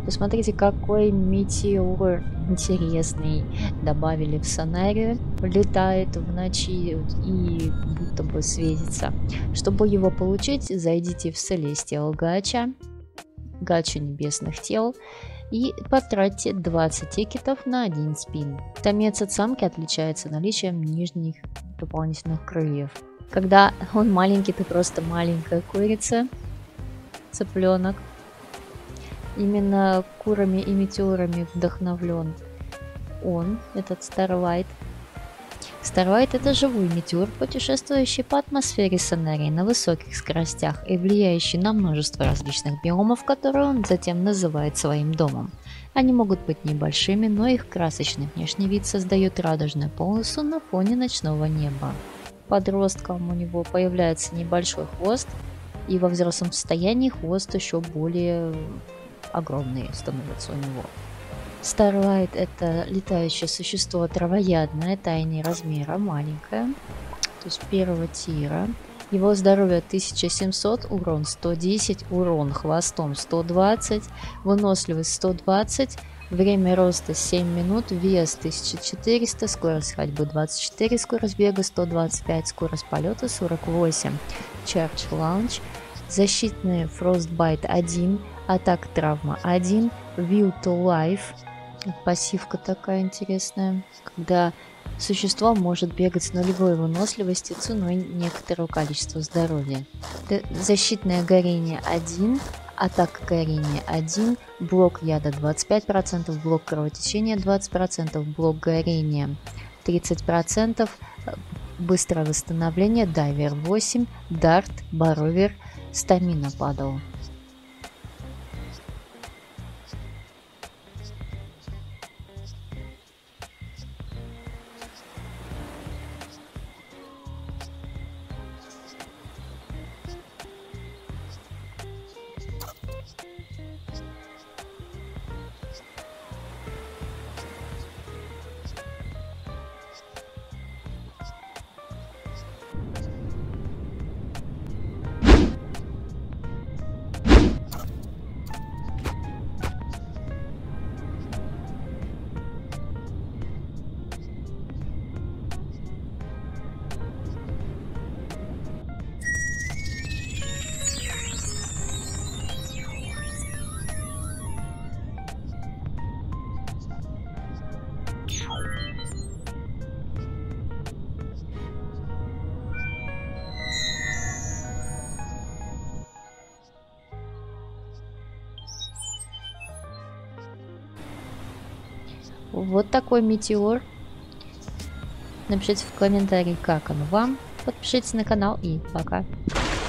Посмотрите, какой метеор интересный добавили в сценарию. Летает в ночи и будто бы светится. Чтобы его получить, зайдите в Celestial Gacha, гачу небесных тел, и потратьте 20 тикетов на один спин. Самец от самки отличается наличием нижних дополнительных крыльев. Когда он маленький, ты просто маленькая курица, цыпленок. Именно курами и метеорами вдохновлен он, этот Starlight. Starlight — это живой метеор, путешествующий по атмосфере сценария на высоких скоростях и влияющий на множество различных биомов, которые он затем называет своим домом. Они могут быть небольшими, но их красочный внешний вид создает радужную полосу на фоне ночного неба. Подросткам у него появляется небольшой хвост, и во взрослом состоянии хвост еще более огромный становится у него. Starlight — это летающее существо травоядное, тайны размера, маленькое, то есть первого тира. Его здоровье 1700, урон 110, урон хвостом 120, выносливость 120, время роста 7 минут, вес 1400, скорость ходьбы 24, скорость бега 125, скорость полета 48, Charge Launch, защитный Frostbite 1, атака травма 1, Will to Life. Пассивка такая интересная, когда существо может бегать с нулевой выносливостью ценой некоторого количества здоровья. Защитное горение 1, атака горения 1, блок яда 25%, блок кровотечения 20%, блок горения 30%, быстрое восстановление, дайвер 8, дарт, баровер, стамина падал. Вот такой метеор. Напишите в комментарии, как он вам. Подпишитесь на канал и пока.